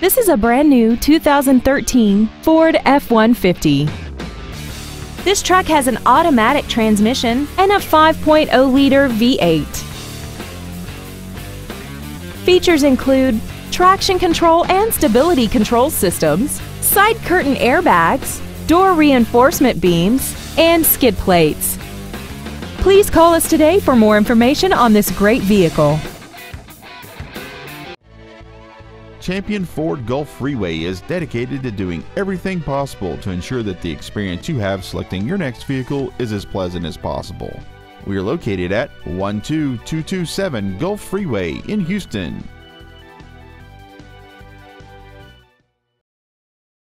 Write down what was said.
This is a brand new 2013 Ford F-150. This truck has an automatic transmission and a 5.0-liter V8. Features include traction control and stability control systems, side curtain airbags, door reinforcement beams, and skid plates. Please call us today for more information on this great vehicle. Champion Ford Gulf Freeway is dedicated to doing everything possible to ensure that the experience you have selecting your next vehicle is as pleasant as possible. We are located at 12227 Gulf Freeway in Houston.